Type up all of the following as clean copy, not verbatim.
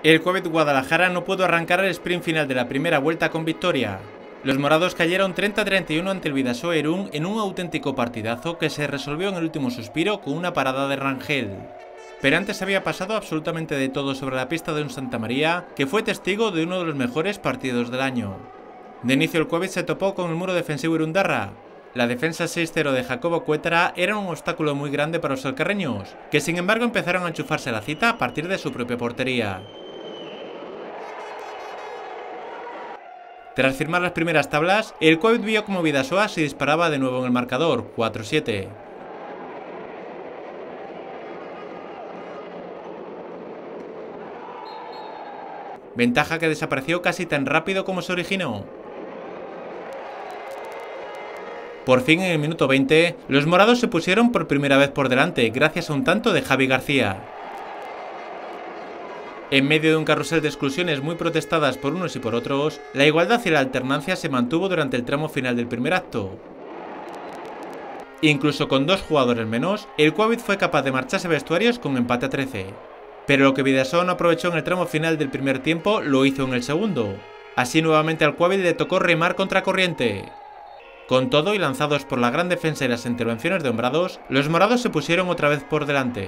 El Covid Guadalajara no pudo arrancar el sprint final de la primera vuelta con victoria. Los morados cayeron 30-31 ante el Bidasoa Irún en un auténtico partidazo que se resolvió en el último suspiro con una parada de Rangel. Pero antes había pasado absolutamente de todo sobre la pista de un Santa María, que fue testigo de uno de los mejores partidos del año. De inicio el Covid se topó con el muro defensivo irundarra. La defensa 6-0 de Jacobo Cuétara era un obstáculo muy grande para los alcarreños, que sin embargo empezaron a enchufarse la cita a partir de su propia portería. Tras firmar las primeras tablas, el Covid vio como Bidasoa se disparaba de nuevo en el marcador, 4-7. Ventaja que desapareció casi tan rápido como se originó. Por fin en el minuto 20, los morados se pusieron por primera vez por delante gracias a un tanto de Javi García. En medio de un carrusel de exclusiones muy protestadas por unos y por otros, la igualdad y la alternancia se mantuvo durante el tramo final del primer acto. Incluso con 2 jugadores menos, el Covid fue capaz de marcharse a vestuarios con empate a 13. Pero lo que Bidasoa no aprovechó en el tramo final del primer tiempo, lo hizo en el segundo. Así nuevamente al Covid le tocó remar contra corriente. Con todo y lanzados por la gran defensa y las intervenciones de hombrados, los morados se pusieron otra vez por delante.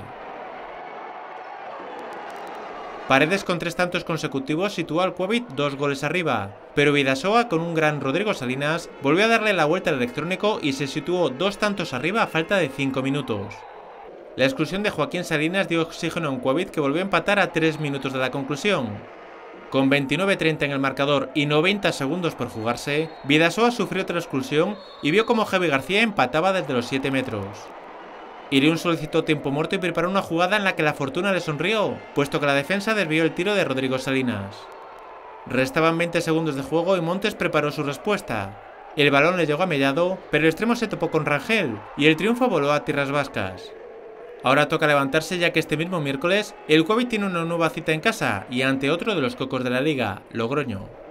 Paredes con 3 tantos consecutivos situó al Covid 2 goles arriba, pero Bidasoa con un gran Rodrigo Salinas volvió a darle la vuelta al electrónico y se situó 2 tantos arriba a falta de 5 minutos. La exclusión de Joaquín Salinas dio oxígeno a un Covid que volvió a empatar a 3 minutos de la conclusión. Con 29-30 en el marcador y 90 segundos por jugarse, Bidasoa sufrió otra exclusión y vio como Javi García empataba desde los 7 metros. Irún solicitó tiempo muerto y preparó una jugada en la que la fortuna le sonrió, puesto que la defensa desvió el tiro de Rodrigo Salinas. Restaban 20 segundos de juego y Montes preparó su respuesta. El balón le llegó a Mellado, pero el extremo se topó con Rangel y el triunfo voló a tierras vascas. Ahora toca levantarse ya que este mismo miércoles el Covid tiene una nueva cita en casa y ante otro de los cocos de la liga, Logroño.